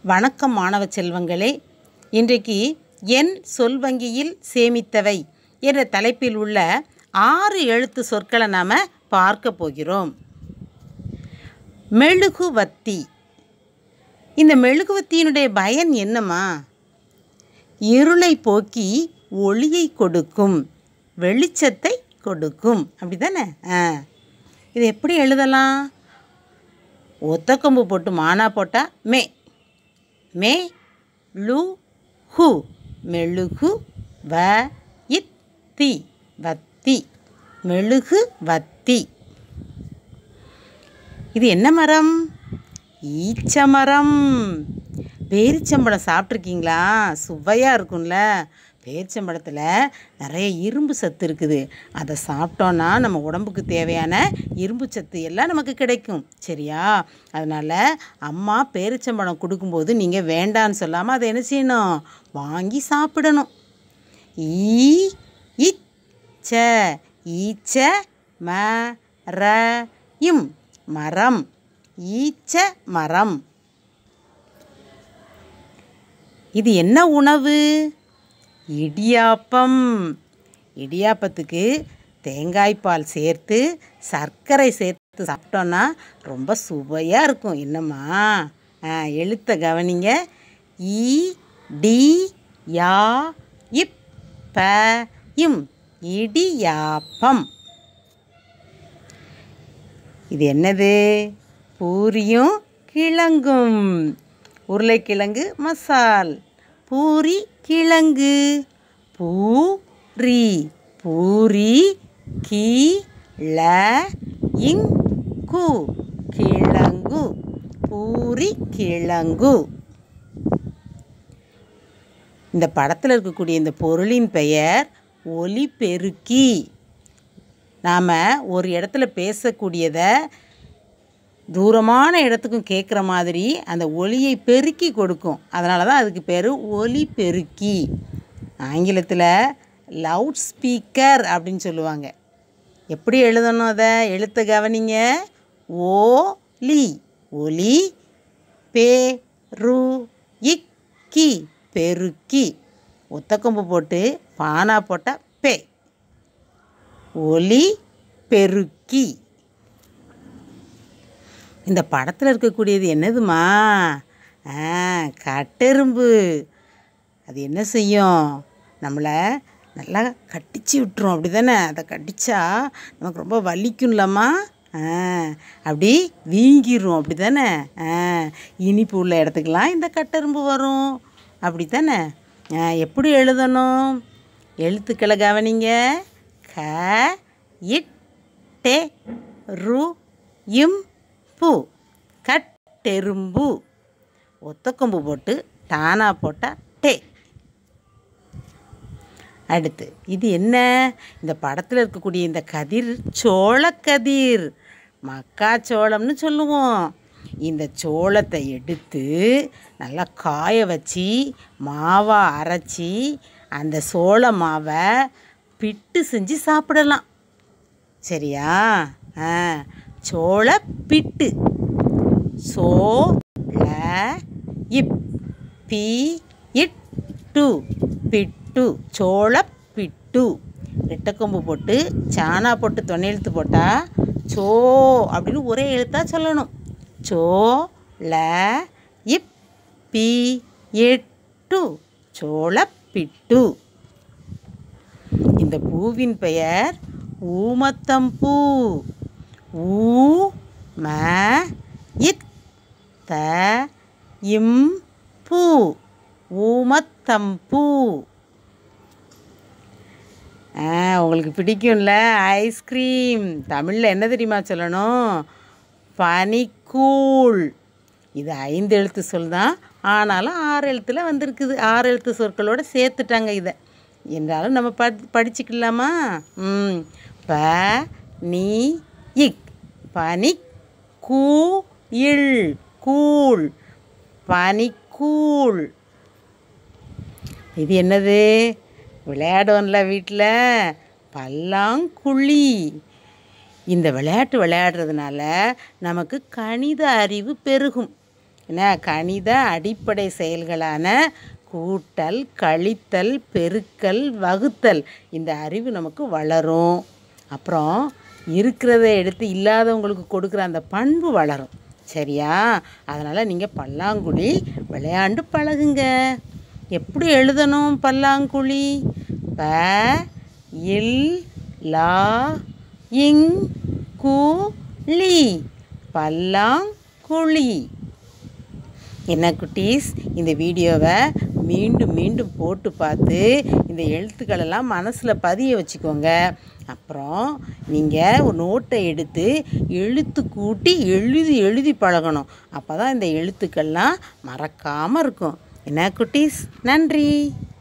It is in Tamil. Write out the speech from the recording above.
வணக்கம் மாணவ செல்வங்களே, இன்றைக்கு என் சொல் வங்கியில் சேமித்தவை என்ற தலைப்பில் உள்ள 6 எழுத்து சொற்களை நாம் பார்க்க போகிறோம். மெழுகுவத்தி. இந்த மெழுகுவத்தியினுடைய பயன் என்னம்மா? இருளை போக்கி ஒளியை கொடுக்கும், வெளிச்சத்தை கொடுக்கும். அப்படி தானே? இது எப்படி எழுதலாம்? ஒத்த கொம்பு போட்டு மானா போட்டால் மே மே லு ஹு, மெழுகு வ இத்தி, வத்தி, மெழுகு வத்தி. இது என்ன மரம்? ஈச்ச மரம். பேரிச்சம்பழம் சாப்பிட்ருக்கீங்களா? சுவையாக இருக்கும்ல. பேரிச்சம்பழத்தில் நிறைய இரும்பு சத்து இருக்குது. அதை சாப்பிட்டோன்னா நம்ம உடம்புக்கு தேவையான இரும்பு சத்து எல்லாம் நமக்கு கிடைக்கும். சரியா? அதனால் அம்மா பேரிச்சம்பழம் கொடுக்கும்போது நீங்கள் வேண்டான்னு சொல்லாமல் அதை என்ன செய்யணும்? வாங்கி சாப்பிடணும். ஈச்ச, ஈச்ச மரம், மரம், ஈச்ச மரம். இது என்ன உணவு? இடியாப்பம். இடியாப்பத்துக்கு தேங்காய்பால் சேர்த்து சர்க்கரை சேர்த்து சாப்பிட்டோன்னா ரொம்ப சுவையாக இருக்கும். என்னம்மா? எழுத்த கவனிங்க. இ டி யா இப் ப இம், இடியாப்பம். இது என்னது? பூரியும் கிழங்கும். உருளைக்கிழங்கு மசால், பூரி கிழங்கு. பூரி, பூரி கிழங்கு, கிழங்கு, பூரி கிழங்கு. இந்த படத்தில் இருக்கக்கூடிய இந்த பொருளின் பெயர் ஒலிபெருக்கி. நாம் ஒரு இடத்துல பேசக்கூடியதை தூரமான இடத்துக்கும் கேட்குற மாதிரி அந்த ஒலியை பெருக்கி கொடுக்கும். அதனால தான் அதுக்கு பேர் ஒலிபெருக்கி. ஆங்கிலத்தில் லவுட் ஸ்பீக்கர் அப்படின்னு சொல்லுவாங்க. எப்படி எழுதணும்? அதை எழுத்த கவனிங்க. ஓலி, ஒலி, பெருக்கி, பெருக்கி. ஒத்தக்கொம்பு போட்டு பானா போட்டால் பே, ஒலி பெருக்கி. இந்த படத்தில் இருக்கக்கூடியது என்னதுமா? கட்டெரும்பு. அது என்ன செய்யும்? நம்மளை நல்லா கடிச்சு விட்டுரும். அப்படி தானே? அதை கடித்தா நமக்கு ரொம்ப வலிக்கும்லம்மா. அப்படி வீங்கிரும். அப்படி தானே? இனிப்பு உள்ள இடத்துக்கெலாம் இந்த கட்டெரும்பு வரும். அப்படி தானே? எப்படி எழுதணும்? எழுத்துக்களை கவனிங்க. க இட் டெ ரு இம் பூ, கட்டெரும்பு. ஒத்தக்கொம்பு போட்டு டானா போட்டால் டே. அடுத்து இது என்ன? இந்த படத்தில் இருக்கக்கூடிய இந்த கதிர் சோளக்கதிர், மக்காச்சோளம்னு சொல்லுவோம். இந்த சோளத்தை எடுத்து நல்லா காய வச்சு மாவாக அரைச்சி அந்த சோள மாவை பிட்டு செஞ்சு சாப்பிடலாம். சரியா? சோளப்பிட்டு. சோள இப் பி இட்டு, பிட்டு, சோளப்பிட்டு. ரெட்டைக்கொம்பு போட்டு சானா போட்டு தொன்னை எழுத்து போட்டால் சோ அப்படின்னு ஒரே எழுத்தாக சொல்லணும். சோள இப் பி எட்டு, சோளப்பிட்டு. இந்த பூவின் பெயர் ஊமத்தம்பூ. ஊ ம இத் த இம் பூ, ஊமத்தம்பூ. உங்களுக்கு பிடிக்கும்ல ஐஸ்கிரீம். தமிழில் என்ன தெரியுமா சொல்லணும்? பனிக்கூழ். இது 5 எழுத்து சொல் தான், ஆனாலும் 6 எழுத்தில் வந்திருக்குது. 6 எழுத்து சொற்களோடு சேர்த்துட்டாங்க இதை. என்றாலும் நம்ம படிச்சுக்கலாமா? ப நீ இக், பனிக், கூ இல், கூழ், பனிக்கூழ். இது என்னது? விளையாடுவோம்ல வீட்டில், பல்லாங்குழி. இந்த விளையாட்டு விளையாடுறதுனால நமக்கு கணித அறிவு பெருகும். என்ன கணித அடிப்படை செயல்களான கூட்டல், கழித்தல், பெருக்கல், வகுத்தல் இந்த அறிவு நமக்கு வளரும். அப்புறம் இருக்கிறத எடுத்து இல்லாதவங்களுக்கு கொடுக்குற அந்த பண்பு வளரும். சரியா? அதனால் நீங்கள் பல்லாங்குழி விளையாண்டு பழகுங்க. எப்படி எழுதணும் பல்லாங்குழி? ப இல் லா இங் கு லி, பல்லாங்குழி. என்ன குட்டீஸ், இந்த வீடியோவை மீண்டும் மீண்டும் போட்டு பார்த்து இந்த எழுத்துக்களெல்லாம் மனசில் பதிய வச்சுக்கோங்க. அப்புறம் நீங்கள் ஒரு நோட்டை எடுத்து எழுத்து கூட்டி எழுதி எழுதி பழகணும். அப்போ தான் இந்த எழுத்துக்கள்லாம் மறக்காமல் இருக்கும். என்ன குட்டீஸ், நன்றி.